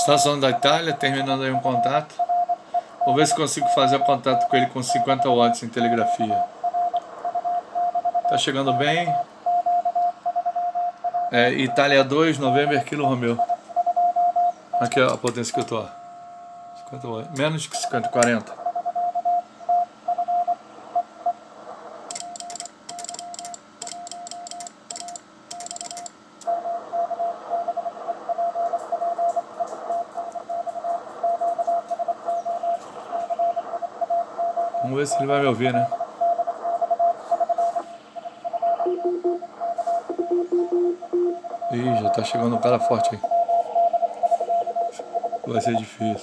Estação da Itália, terminando aí um contato. Vou ver se consigo fazer o contato com ele com 50 watts em telegrafia. Tá chegando bem. Itália 2, November, Kilo Romeo. Aqui é a potência que eu tô. 50 watts. Menos que 50, 40. Vamos ver se ele vai me ouvir, né? Ih, já tá chegando um cara forte aí. Vai ser difícil.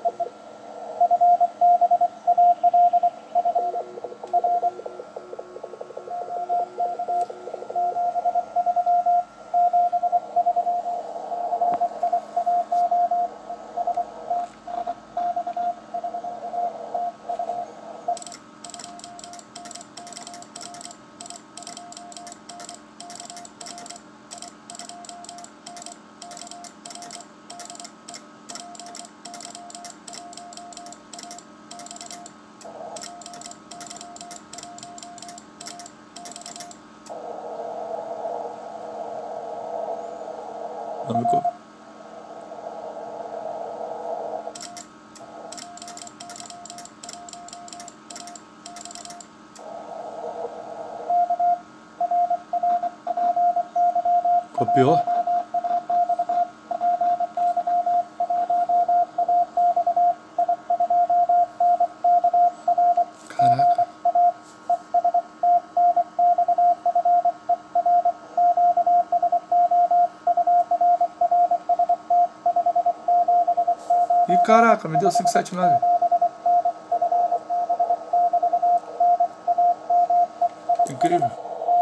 Copiou? Caraca. Ih, caraca, me deu 579. Incrível.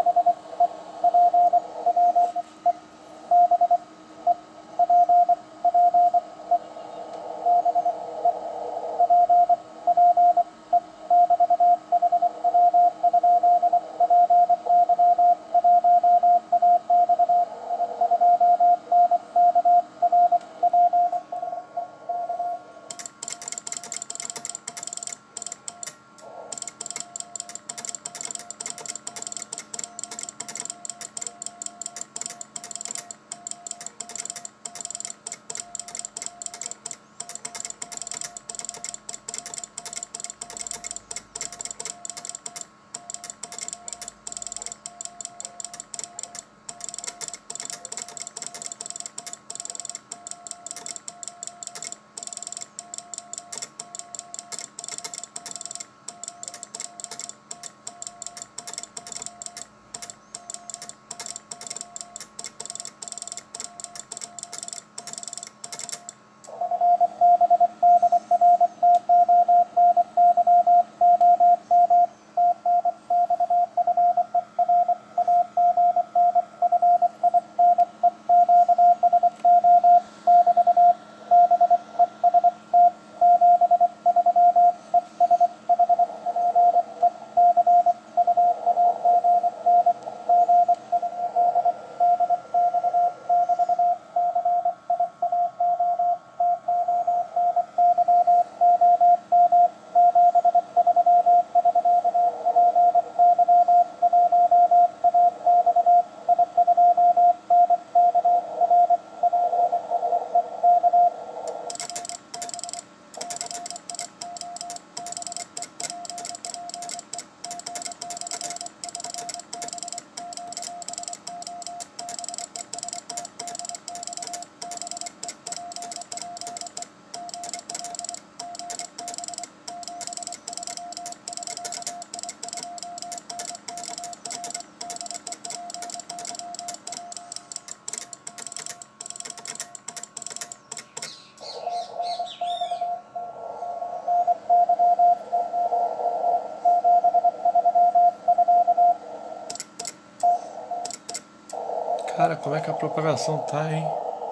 Cara, como é que a propagação tá, hein?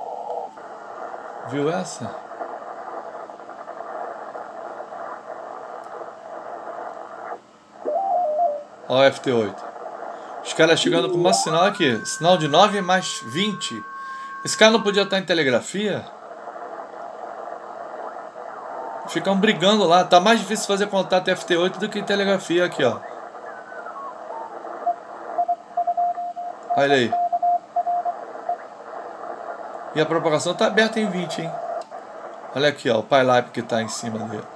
Viu essa? Ó o FT8. Os caras chegando com uma sinal aqui. Sinal de 9 mais 20. Esse cara não podia estar em telegrafia? Ficam brigando lá. Tá mais difícil fazer contato FT8 do que telegrafia aqui, ó. Olha aí. E a propagação tá aberta em 20, hein? Olha aqui, ó, o pipe que tá em cima dele.